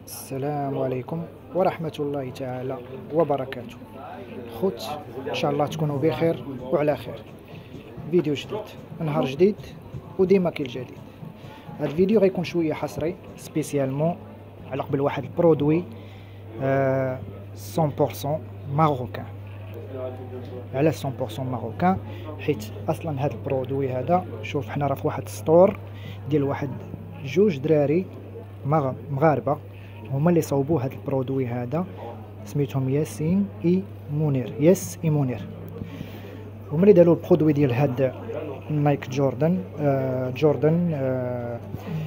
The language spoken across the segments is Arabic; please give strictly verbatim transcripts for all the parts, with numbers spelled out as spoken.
السلام عليكم ورحمة الله تعالى وبركاته. خوت ان شاء الله تكونوا بخير وعلى خير. فيديو جديد، نهار جديد وديما كي الجديد. هذا الفيديو غيكون شويه حصري سبيسيالمون على قبل واحد البرودوي آه مية بالمية ماروكان. على مية بالمية ماروكان حيت اصلا هذا البرودوي هذا، شوف حنا راه في واحد السطور ديال واحد جوج دراري مغاربه هما اللي صوبوا هذا البرودوي هذا، سميتهم ياسين اي منير ياس اي منير. هما اللي داروا البرودوي ديال هاد نايك جوردن آه جوردن آه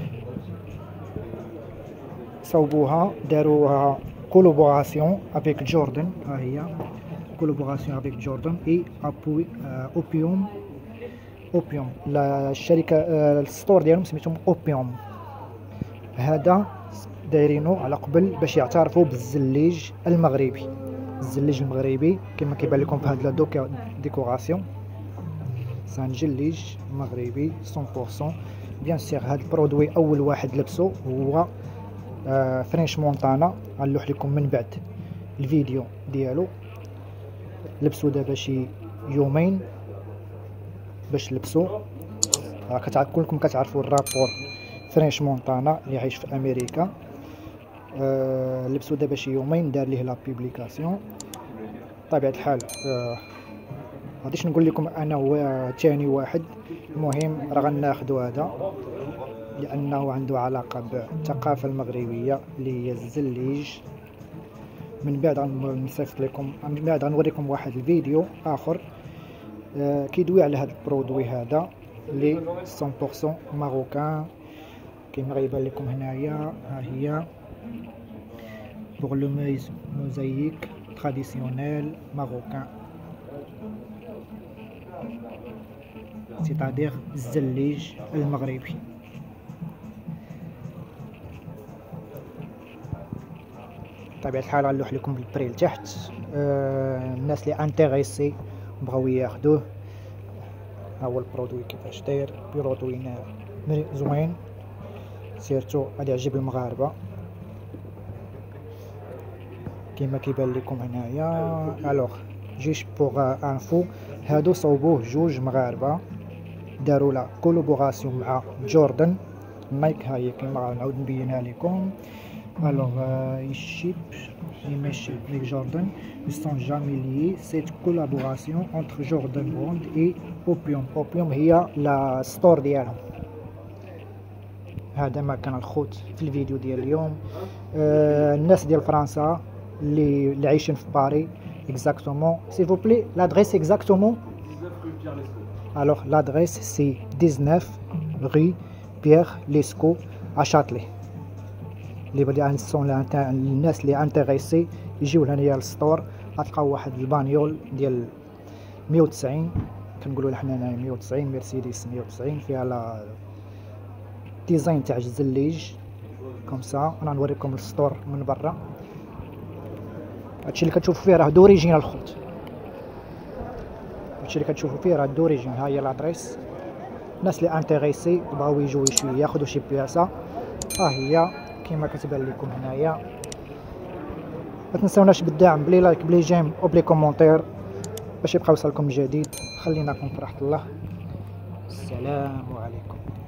صوبوها، داروها كولابوراسيون افيك جوردن. ها هي كولابوراسيون افيك جوردن اي ابوي آه اوبيوم اوبيوم لا الشركه آه السطور ديالهم سميتهم اوبيوم. هذا دايرينو على قبل باش يعترفوا بالزليج المغربي. الزليج المغربي كما كيبان لكم في هاد لا ديكوراسيون، سان جليج مغربي مية بالمية. بيان سيغ هاد البرودوي اول واحد لبسو هو آه فرينش مونتانا. غنلوح لكم من بعد الفيديو ديالو. لبسو دابا شي يومين باش لبسو. راه كلكم كتعرفوا الرابور فرينش مونتانا اللي عايش في امريكا. أه لبسو دابا شي يومين، دار ليه لا بوبليكاسيون. بطبيعه الحال أه غاديش نقول لكم انا هو ثاني واحد، المهم راه غناخذو هذا لانه عنده علاقه بالثقافه المغربيه اللي هي الزليج. من بعد غنصيفط لكم، من بعد غنوريكم واحد الفيديو اخر أه كيدوي على هذا البرودوي هذا اللي مية بالمية ماروكان. كما غيبان لكم هنايا، ها هي pour le mosaïque traditionnel marocain, c'est-à-dire الزليج المغربي. بطبيعة الحال غنلوح لكم بالبري لتحت. آه الناس اللي انتريسي بغاو ياخدوه، ها هو البرودوي كيفاش داير. برودوي زوين سيرتو غادي يعجب المغاربه كما كيبان لكم هنايا. الوغ جيش بوغ انفو، هادو صوبوه جوج مغاربه، داروا لا كولابوراسيون مع جوردن نايك. هاهي كما غنعاود نبينها لكم. الوغ يشيب يمشي avec Jordan, ils sont jamais liés. Cette collaboration entre Jordan Brand et Opium. Opium هي لا ستور ديالهم. هذا ما كان الخوت في الفيديو ديال اليوم. آه الناس ديال فرنسا اللي اللي عايشين في باري اكزاكتومون سيل فو بلي لادريس اكزاكتومون. الوغ لادريس سي تسعطاش رue بيير ليسكو ا شاتلي. اللي بدي انسون الناس اللي انتريسي يجيو لهنايا للسطور. غتلقاو واحد البانيول ديال مية وتسعين، كنقولوا حنا هنايا مية وتسعين مرسيدس مية وتسعين، فيها لا ديزاين تاع الزليج كوم سا. انا نوريكم السطور من برا. هادشي اللي كتشوفوا فيه راه دوريجين الخوت، هادشي اللي كتشوفوا فيه راه دوريجين. ها هي لادريس. الناس اللي انتريسي بغاو يجيو شي ياخذوا شي بياسه، ها هي كما كتبان لكم هنايا. ما تنساوناش بالدعم، بلي لايك بلي جيم وبلي كومونتير باش يبقى يوصلكم الجديد. خليناكم في راحه الله. السلام عليكم.